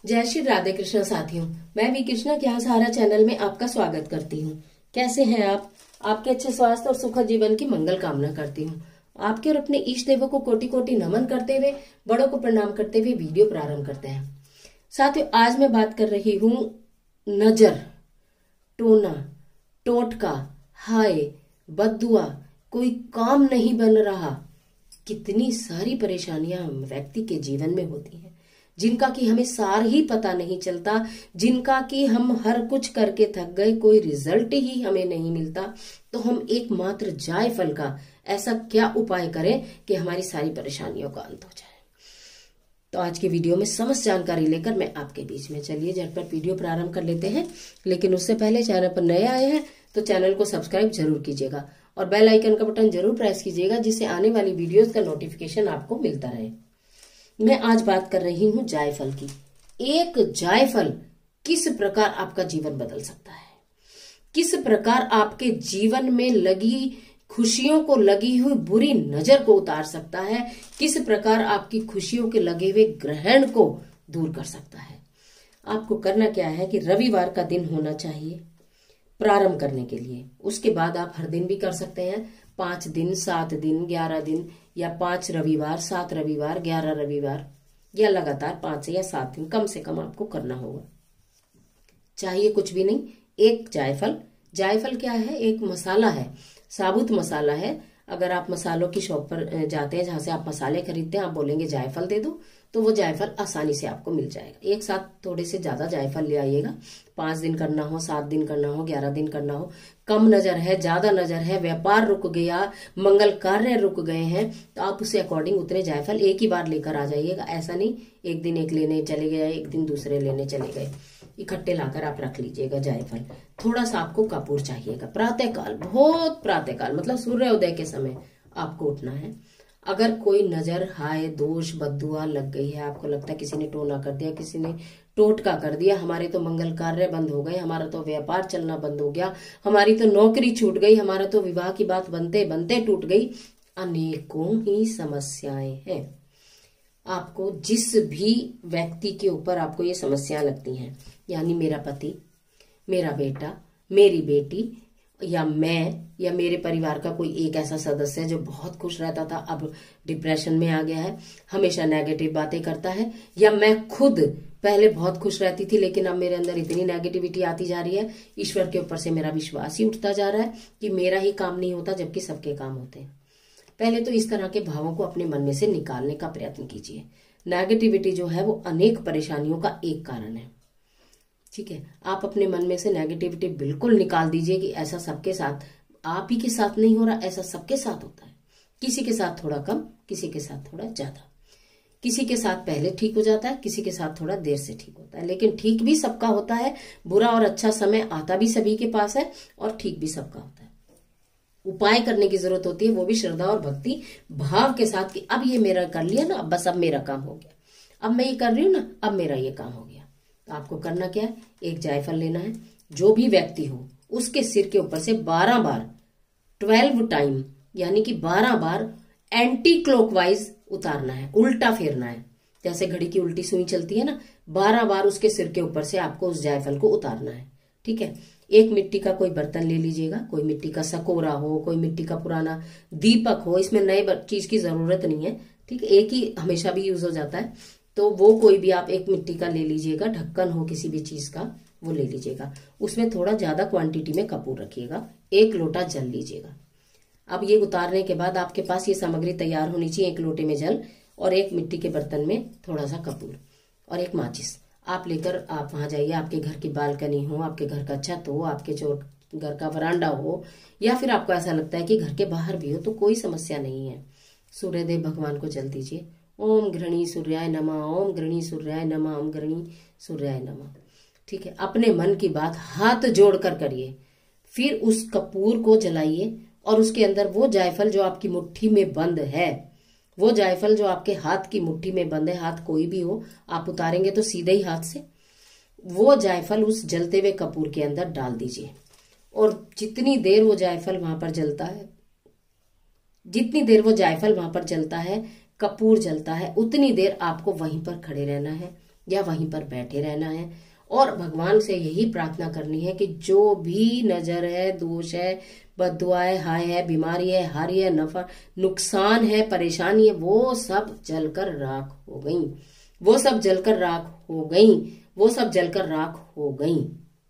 जय श्री राधे कृष्ण साथियों। मैं भी कृष्णा ज्ञान सहारा चैनल में आपका स्वागत करती हूँ। कैसे हैं आप? आपके अच्छे स्वास्थ्य और सुखद जीवन की मंगल कामना करती हूँ। आपके और अपने इष्ट देवों को कोटि कोटि नमन करते हुए, बड़ों को प्रणाम करते हुए वीडियो प्रारंभ करते हैं। साथियों, आज मैं बात कर रही हूँ नजर, टोना, टोटका, हाय, बद्दुआ, कोई काम नहीं बन रहा। कितनी सारी परेशानियां व्यक्ति के जीवन में होती हैं, जिनका कि हमें सार ही पता नहीं चलता, जिनका कि हम हर कुछ करके थक गए, कोई रिजल्ट ही हमें नहीं मिलता। तो हम एकमात्र जायफल का ऐसा क्या उपाय करें कि हमारी सारी परेशानियों का अंत हो जाए। तो आज की वीडियो में समस्त जानकारी लेकर मैं आपके बीच में, चलिए झटपट वीडियो प्रारंभ कर लेते हैं। लेकिन उससे पहले चैनल पर नए आए हैं तो चैनल को सब्सक्राइब जरूर कीजिएगा और बेल आइकन का बटन जरूर प्रेस कीजिएगा, जिससे आने वाली वीडियोस का नोटिफिकेशन आपको मिलता रहे। मैं आज बात कर रही हूं जायफल की। एक जायफल किस प्रकार आपका जीवन बदल सकता है, किस प्रकार आपके जीवन में लगी खुशियों को लगी हुई बुरी नजर को उतार सकता है, किस प्रकार आपकी खुशियों के लगे हुए ग्रहण को दूर कर सकता है। आपको करना क्या है कि रविवार का दिन होना चाहिए प्रारंभ करने के लिए। उसके बाद आप हर दिन भी कर सकते हैं, 5 दिन, 7 दिन, 11 दिन, या 5 रविवार, 7 रविवार, 11 रविवार, या लगातार 5 या 7 दिन कम से कम आपको करना होगा। चाहिए कुछ भी नहीं, एक जायफल। जायफल क्या है? एक मसाला है, साबुत मसाला है। अगर आप मसालों की शॉप पर जाते हैं, जहां से आप मसाले खरीदते हैं, आप बोलेंगे जायफल दे दो, तो वो जायफल आसानी से आपको मिल जाएगा। एक साथ थोड़े से ज्यादा जायफल ले आइएगा। 5 दिन करना हो, 7 दिन करना हो, 11 दिन करना हो, कम नजर है, ज्यादा नजर है, व्यापार रुक गया, मंगल कार्य रुक गए हैं, तो आप उसे अकॉर्डिंग उतने जायफल एक ही बार लेकर आ जाइएगा। ऐसा नहीं एक दिन एक लेने चले गए, एक दिन दूसरे लेने चले गए, इकट्ठे लाकर आप रख लीजिएगा जायफल। थोड़ा सा आपको कपूर चाहिएगा। प्रातःकाल, बहुत प्रातःकाल मतलब सूर्योदय के समय आपको उठना है। अगर कोई नजर, हाय, दोष, बद्दुआ लग गई है, आपको लगता है किसी ने टोना कर दिया, किसी ने टोटका कर दिया, हमारे तो मंगल कार्य बंद हो गए, हमारा तो व्यापार चलना बंद हो गया, हमारी तो नौकरी छूट गई, हमारा तो विवाह की बात बनते बनते टूट गई, अनेकों ही समस्याएं हैं। आपको जिस भी व्यक्ति के ऊपर आपको ये समस्या लगती हैं, यानी मेरा पति, मेरा बेटा, मेरी बेटी, या मैं, या मेरे परिवार का कोई एक ऐसा सदस्य जो बहुत खुश रहता था, अब डिप्रेशन में आ गया है, हमेशा नेगेटिव बातें करता है, या मैं खुद पहले बहुत खुश रहती थी लेकिन अब मेरे अंदर इतनी नेगेटिविटी आती जा रही है, ईश्वर के ऊपर से मेरा विश्वास ही उठता जा रहा है कि मेरा ही काम नहीं होता जबकि सबके काम होते हैं। पहले तो इस तरह के भावों को अपने मन में से निकालने का प्रयत्न कीजिए। नेगेटिविटी जो है वो अनेक परेशानियों का एक कारण है। ठीक है, आप अपने मन में से नेगेटिविटी बिल्कुल निकाल दीजिए कि ऐसा सबके साथ, आप ही के साथ नहीं हो रहा, ऐसा सबके साथ होता है। किसी के साथ थोड़ा कम, किसी के साथ थोड़ा ज्यादा, किसी के साथ पहले ठीक हो जाता है, किसी के साथ थोड़ा देर से ठीक होता है, लेकिन ठीक भी सबका होता है। बुरा और अच्छा समय आता भी सभी के पास है और ठीक भी सबका होता है। उपाय करने की जरूरत होती है, वो भी श्रद्धा और भक्ति भाव के साथ कि अब ये मेरा कर लिया ना, बस अब मेरा काम हो गया, अब मैं ये कर रही हूं ना, अब मेरा ये काम हो गया। तो आपको करना क्या है? एक जायफल लेना है। जो भी व्यक्ति हो उसके सिर के ऊपर से 12 बार, 12 टाइम, यानी कि 12 बार एंटी क्लॉकवाइज उतारना है, उल्टा फेरना है। जैसे घड़ी की उल्टी सुई चलती है ना, 12 बार उसके सिर के ऊपर से आपको उस जायफल को उतारना है। ठीक है, एक मिट्टी का कोई बर्तन ले लीजिएगा, कोई मिट्टी का सकोरा हो, कोई मिट्टी का पुराना दीपक हो, इसमें नए चीज की जरूरत नहीं है। ठीक है, एक ही हमेशा भी यूज हो जाता है, तो वो कोई भी आप एक मिट्टी का ले लीजिएगा, ढक्कन हो किसी भी चीज का वो ले लीजिएगा। उसमें थोड़ा ज्यादा क्वांटिटी में कपूर रखिएगा, 1 लोटा जल लीजिएगा। अब ये उतारने के बाद आपके पास ये सामग्री तैयार होनी चाहिए, 1 लोटे में जल और एक मिट्टी के बर्तन में थोड़ा सा कपूर और एक माचिस। आप लेकर आप वहां जाइए, आपके घर की बालकनी हो, आपके घर का छत हो, आपके जो घर का वरांडा हो, या फिर आपको ऐसा लगता है कि घर के बाहर भी हो, तो कोई समस्या नहीं है। सूर्यदेव भगवान को जल दीजिए। ओम गृणी सूर्याय नमः, ओम गृणी सूर्याय नमः, ओम गृणी सूर्याय नमः। ठीक है, अपने मन की बात हाथ जोड़कर करिए। फिर उस कपूर को जलाइए और उसके अंदर वो जायफल जो आपकी मुट्ठी में बंद है, वो जायफल जो आपके हाथ की मुट्ठी में बंद है, हाथ कोई भी हो, आप उतारेंगे तो सीधे ही हाथ से वो जायफल उस जलते हुए कपूर के अंदर डाल दीजिए। और जितनी देर वो जायफल वहां पर जलता है, जितनी देर वो जायफल वहां पर जलता है, कपूर जलता है, उतनी देर आपको वहीं पर खड़े रहना है या वहीं पर बैठे रहना है और भगवान से यही प्रार्थना करनी है कि जो भी नजर है, दोष है, बद्दुआ है, हाय है, बीमारी है, हारी है, नफा नुकसान है, परेशानी है, वो सब जलकर राख हो गई, वो सब जलकर राख हो गई, वो सब जलकर राख हो गई।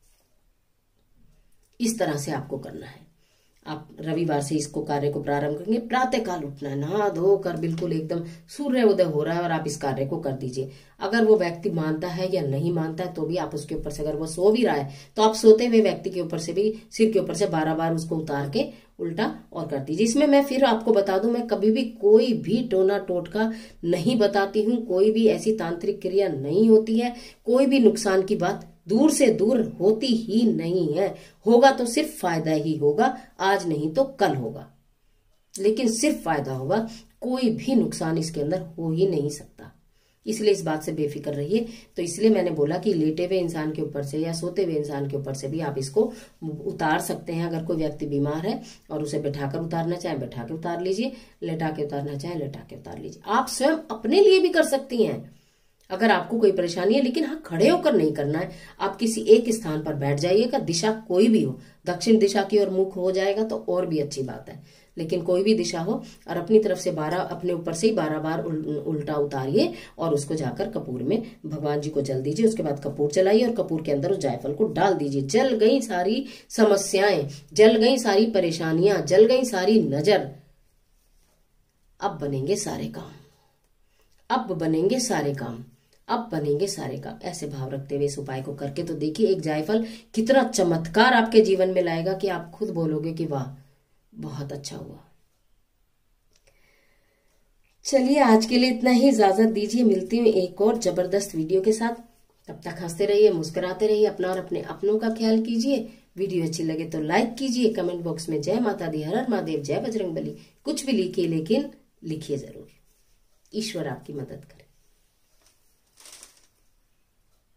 इस तरह से आपको करना है। आप रविवार से इसको कार्य को प्रारंभ करेंगे। प्रातः काल उठना है, नहा धो कर बिल्कुल एकदम सूर्य उदय हो रहा है और आप इस कार्य को कर दीजिए। अगर वो व्यक्ति मानता है या नहीं मानता है तो भी आप उसके ऊपर से, अगर वो सो भी रहा है तो आप सोते हुए व्यक्ति के ऊपर से भी, सिर के ऊपर से 12 बार उसको उतार के उल्टा और कर दीजिए। इसमें मैं फिर आपको बता दूं, मैं कभी भी कोई भी टोना टोटका नहीं बताती हूँ, कोई भी ऐसी तांत्रिक क्रिया नहीं होती है, कोई भी नुकसान की बात दूर से दूर होती ही नहीं है। होगा तो सिर्फ फायदा ही होगा, आज नहीं तो कल होगा, लेकिन सिर्फ फायदा होगा, कोई भी नुकसान इसके अंदर हो ही नहीं सकता। इसलिए इस बात से बेफिक्र रहिए। तो इसलिए मैंने बोला कि लेटे हुए इंसान के ऊपर से या सोते हुए इंसान के ऊपर से भी आप इसको उतार सकते हैं। अगर कोई व्यक्ति बीमार है और उसे बैठाकर उतारना चाहे बैठा के उतार लीजिए, लेटा के उतारना चाहे लेटा के उतार लीजिए। आप स्वयं अपने लिए भी कर सकती हैं अगर आपको कोई परेशानी है, लेकिन हाँ खड़े होकर नहीं करना है। आप किसी एक स्थान पर बैठ जाइएगा, दिशा कोई भी हो, दक्षिण दिशा की ओर मुख हो जाएगा तो और भी अच्छी बात है, लेकिन कोई भी दिशा हो और अपनी तरफ से 12, अपने ऊपर से ही 12 बार उल्टा उतारिए और उसको जाकर कपूर में भगवान जी को जल दीजिए। उसके बाद कपूर जलाइए और कपूर के अंदर उस जायफल को डाल दीजिए। जल गई सारी समस्याएं, जल गई सारी परेशानियां, जल गई सारी नजर। अब बनेंगे सारे काम, अब बनेंगे सारे काम, अब बनेंगे सारे काम। ऐसे भाव रखते हुए इस उपाय को करके तो देखिए एक जायफल कितना चमत्कार आपके जीवन में लाएगा कि आप खुद बोलोगे कि वाह बहुत अच्छा हुआ। चलिए आज के लिए इतना ही, इजाजत दीजिए। मिलती हूँ एक और जबरदस्त वीडियो के साथ। तब तक हंसते रहिए, मुस्कुराते रहिए, अपना और अपने अपनों का ख्याल कीजिए। वीडियो अच्छी लगे तो लाइक कीजिए, कमेंट बॉक्स में जय माता दी, हर हर महादेव, जय बजरंगबली कुछ भी लिखिए, लेकिन लिखिए जरूर। ईश्वर आपकी मदद करे।